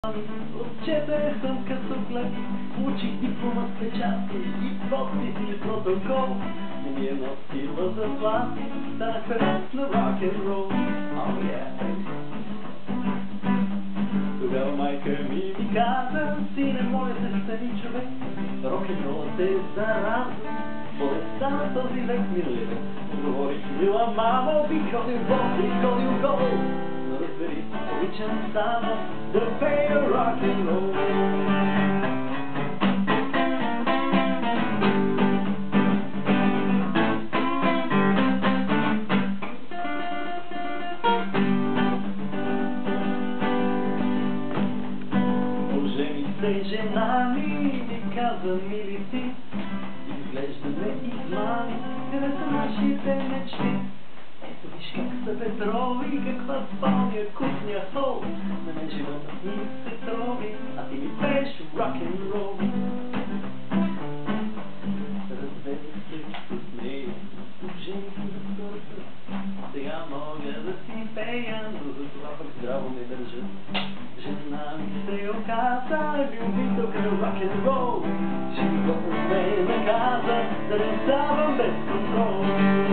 Отчете съм като клеп, получих диплома с печати и подпис и протокол. Не ми е носила заплати, станах певец на рок-н-рол. Oh yeah, baby. Тогава майка ми каза: сине, моля се, стани човек, рок-н-ролът е зараза, болестта на този век, миналия век. Отговорих: мила мамо, би ходил гол, но разбери, обичам само да пея рок-н-рол. Ожени се жена ми каза: мили ти, изглеждаме измами, къде са нашите мечти? Ето виж как са Петрови, каква спалня, кухня, хол. На мен животът ми се трови, а ти ми пееш рок-н-рол. Разведох се с нея, ожених се за втори път. Сега мога да си пея, но за това пък здраво ме държа. Жена ми се оказа любителка на рок-н-рол. Животът ме наказа да не ставам без контрол.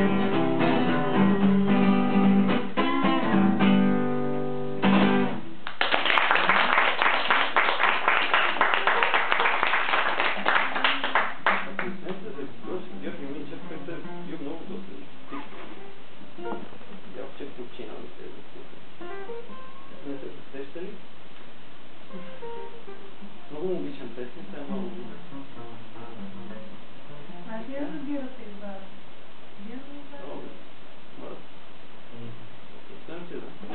Много обичам песните, много обичам. А ти я разбирате избара? Вие не избарате? Представям си, да.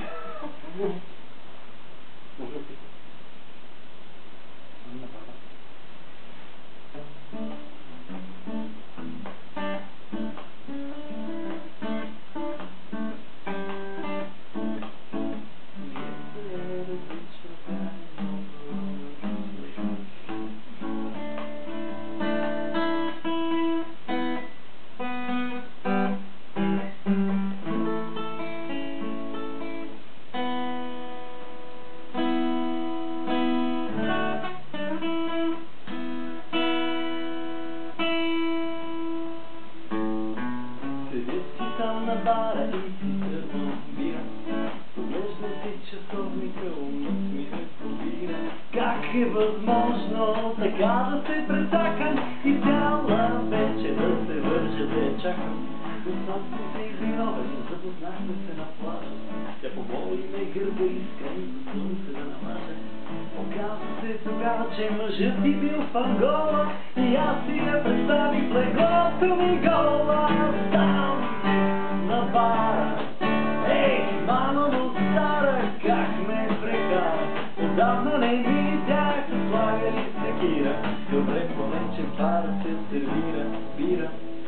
Може да питам. На бара и си сървам бира, поглеждам си часовника, умът ми се пробира. Как е възможно така да се прецакам и цяла вечер да се вържа да я чакам? Оттам си се виновен, запознахме се на плажа. Тя помоли ме гърба искреното слънце да намаже. Оказва се тогава, че мъжът ти бил в Ангола и аз си я представих в леглото ми гола. Там на бара, ей, мама му стара, как ме прекара. Отдавна не видях, се слагали секира. Добре, поне, че бара се сервира бира.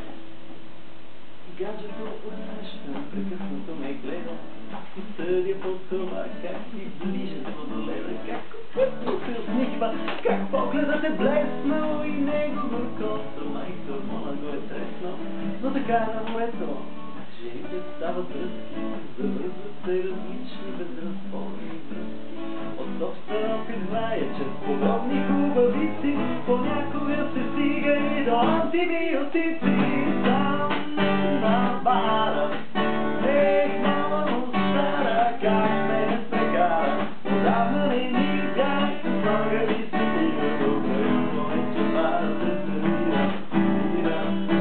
Гаджето отсреща, прекъснато ме гледа и съдя по това, как си ближа до леда, как се усмихва, как погледът е блеснал и него горкото, майка хормона го е треснал. Но така на моето жените стават връзки, завързват се различни безразборни връзки. От собствен опит зная, че с подобни хубавици понякога се стига и до антибиотици. Там на бара, ей, мама му стара, как ме прекара. Отдавна не видях, слагали се бира. Добре, поне, че бара се сервира бира.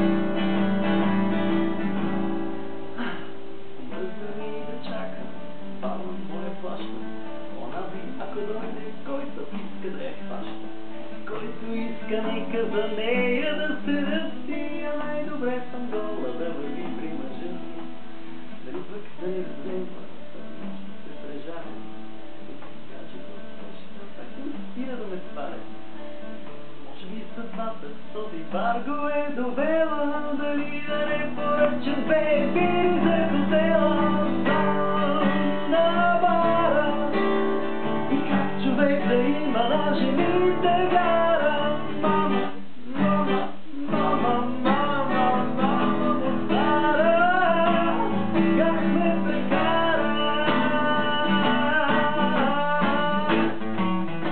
Мръзна ми да чакам, бавам моя плаща. Онази, ако дойде, който иска да я хваща. Който иска, нека за нея да се ръсти, а най-добре съм гола да върви при мъжа си. Дали пък да не взема, да се прежава. И каже го точно, так не спира да ме сваря. Може би съдбата с този бар го е довела, дали да не поръчам две бири за хотела. Там на бара, и как човек да има на жените вяра. Мама, мама, мама, мама, мама му стара, как ме прекара.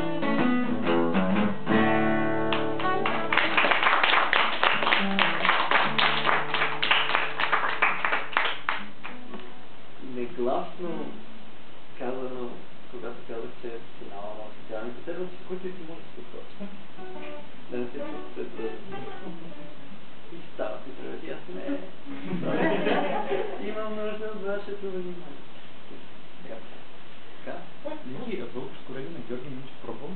Следвам си, който и ти може да се отхвърля. Да не се чувствате. И става си привет, аз не. Имам нужда от вашето внимание. Така? Ники, а българско реги на Георги Минчев пробвам?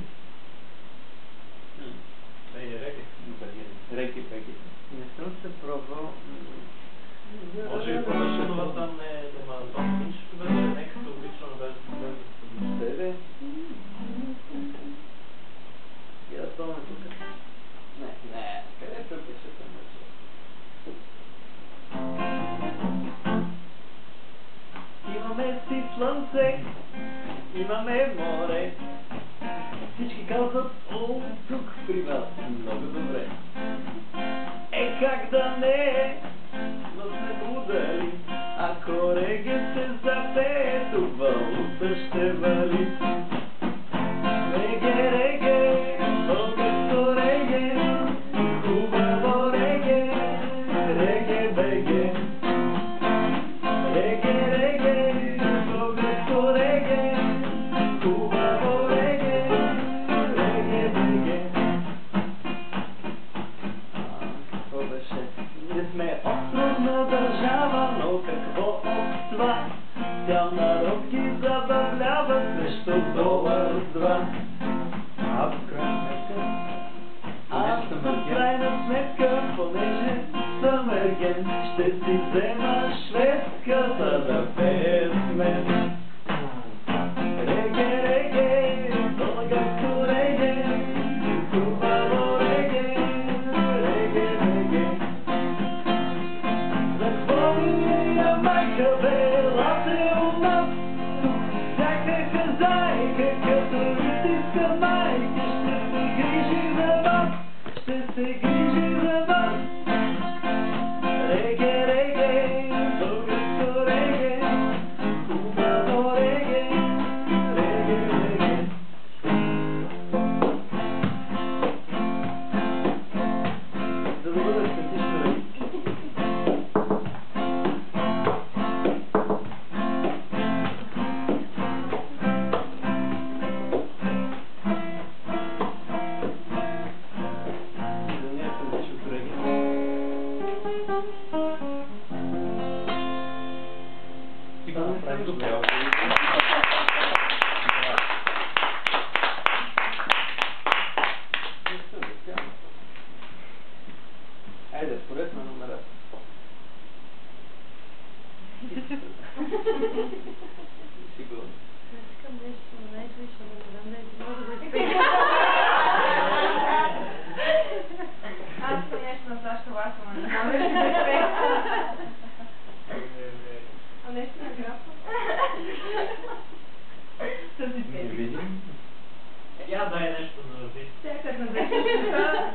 Реки. Не съм се пробвал. Може и повече, там нема. Том Минчев беше некато обично без Тебе? Я да спомня тук. Не. Къде препише съм вече? Имаме си слънце, имаме море. Всички казват, о, тук при вас много добре. Как да не, но сме будали, ако реге се запее, тук валута ще вали. Реге, българско реге, хубаво реге, беге. Реге, българско реге, хубаво реге, беге. Какво беше? Ние сме островна държава, но какво от това? Цял народ ги забавлява срещу $2. А в крайна сметка, понеже съм ерген, ще си взема шведска, за да пея с мен. Реге, българско реге, хубаво реге, беге. За какво ми е майка бела се у нас? Тук всяка хазайка, като истинска майка, ще се грижи за вас. Реге, българско реге, хубаво реге, беге. За да бъда автентично реги. Айде, според на номера. Сигурно. Искам нещо най-лично, но не знам да е много да спи. Аз съм нещо на Сашка Ласова, не знам дали ще спе. А нещо на графа? Съди Не спе. видим. Я дай нещо на рози. Всякът на 10 часа.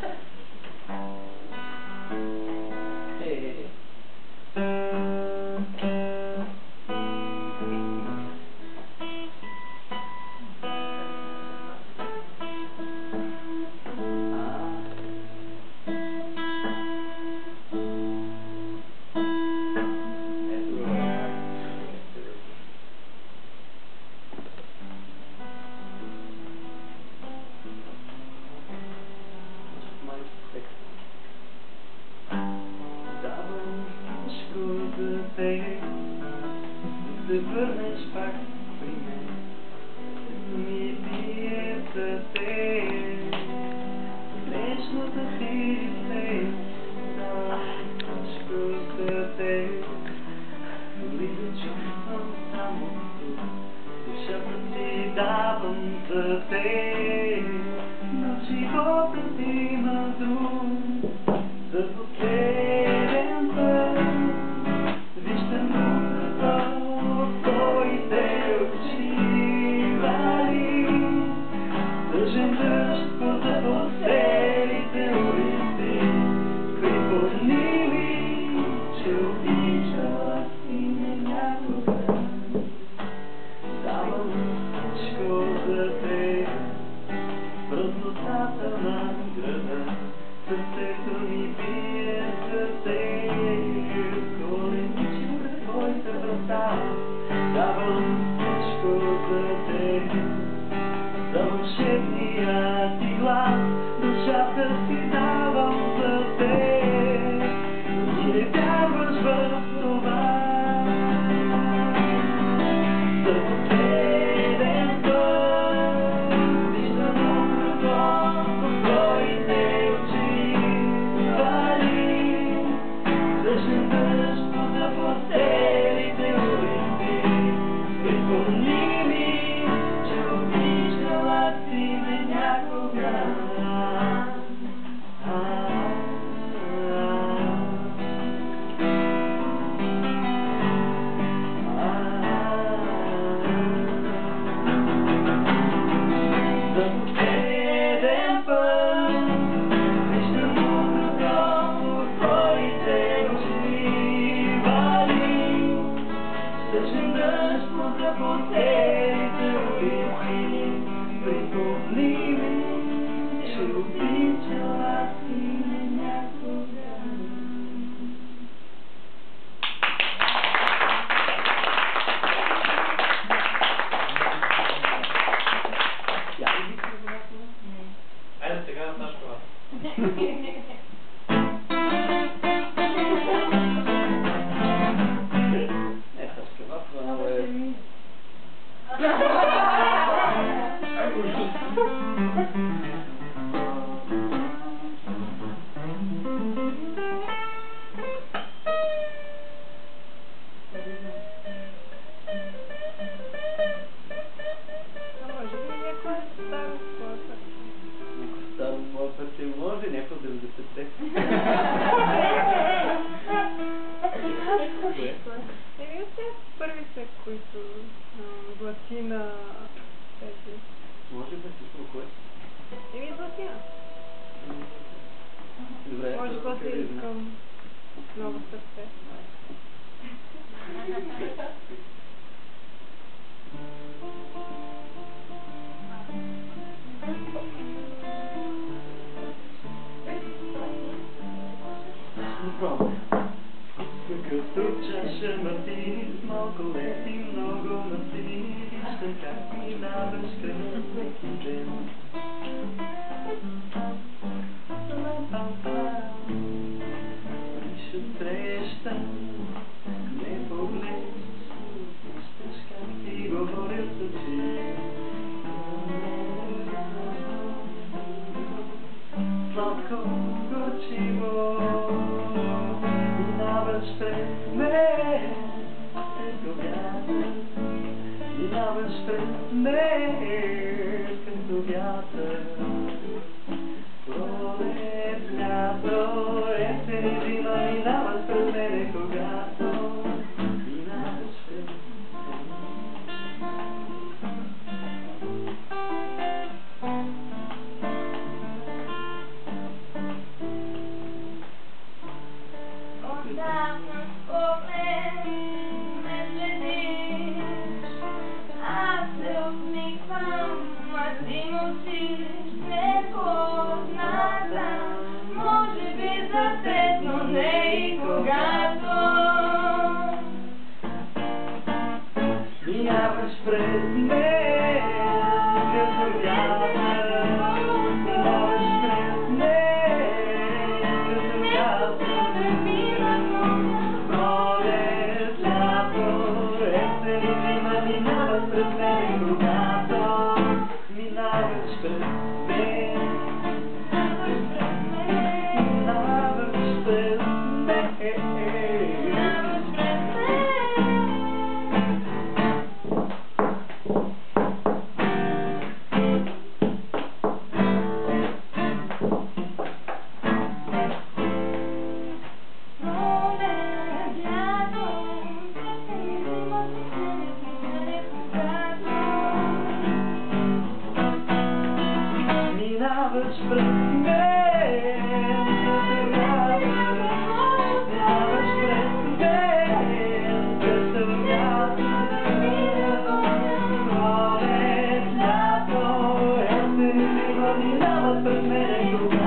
Да върнеш пак при мен, ми бие сърце, вечното ти лице, всичко сърце, дори да чувствам само тук, душата си давам за те, но животът има друг, за последен път, виждам музата в твоите очи, вали, тъжен дъжд по запустелите улици, припомни ми, че обичала си ме някога. Давам всичко за те, празнотата на града, сърцето ми бие за те, коленичи пред твоите врата. Давам всичко за те, за Душевният ти глас, душата си давам за теб, но ти не вярваш в това. За последен път виждам окото в твоите очи, вали дъжден дъжд по запустелите улици. Припомни ми, че обичала си ме някога. За последен път виждам окото в твоите очи, вали дъжден дъжд по запустелите улици. Припомни ми, че обичала си ме някога. Айде сега на Сашкова. Не, Сашкова, това Ама е... ще ми. Може би някой старо спорта. Някой старо моя пътя може, някой от 90-те. Еми от тези първите, които Златина тези. Може би всичко кое? Еми Златина. Добре. Може после да искам ново сърце. Като чаша мартини с малко лед и много маслини, виждам как минаваш край всеки ден. Лиш отсреща, не погледнеш, виждаш как ти говорят с очи. Сладко горчиво минаваш през мен, като вятър. Минаваш през мен, като вятър. Пролет, лято, есен и зима, минаваш през мене, когато минаваш през мен. Отдавна спомен ме следиш, аз се усмихвам, а ти мълчиш, непозната, може би за теб, но не и когато Минаваш през мен, като вятър. Минаваш през мен, като вятър. Пролет, лято, есен и зима, минаваш през мен, когато минаваш през мен. Минаваш през мен. Минаваш през мен, като вятър. Минаваш през мен, като вятър. Пролет, лято, есен и зима, минаваш през мен,